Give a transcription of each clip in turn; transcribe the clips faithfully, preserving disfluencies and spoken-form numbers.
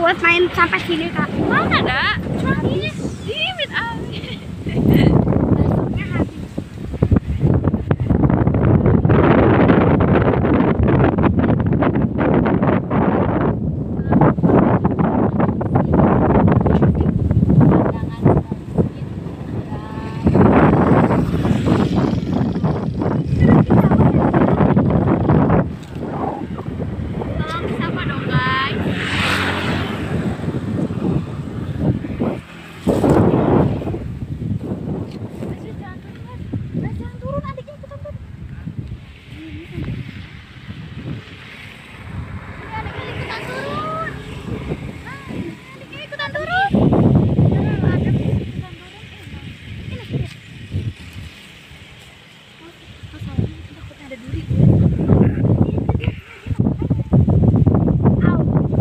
buat main sampai sini kak. Mana ada? Cuma ini limit ah. Besoknya habis. Tolong siapa dong guys? Jangan turun, adiknya ikutan turun. Adiknya ikutan turun. Adiknya ikutan turun. Ada ikutan turun. Ini, ini. Masalahnya takutnya ada duri. Au.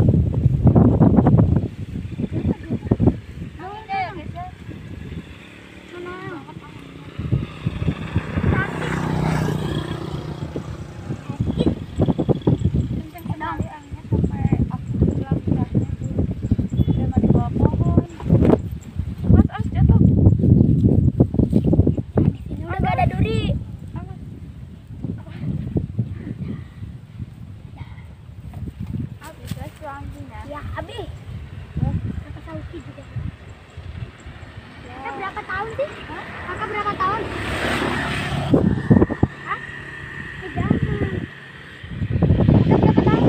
Ya, Abi. Kakak Sauki juga. Kakak berapa tahun sih? Kakak berapa tahun? Hah? Udah. Kakak berapa tahun?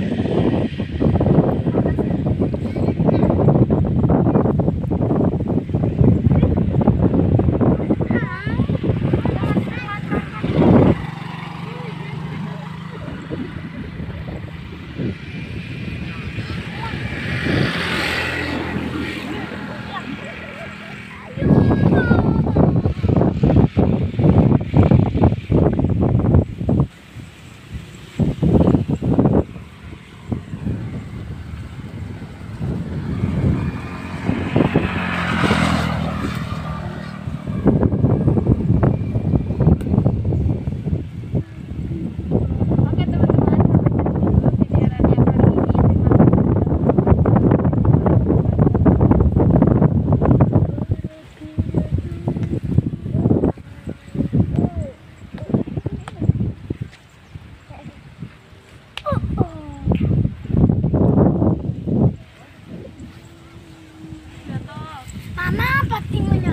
Mama, patingnya.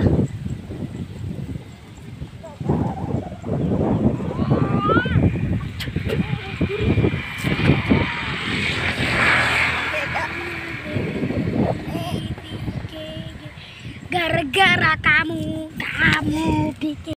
Gara-gara kamu, kamu bikin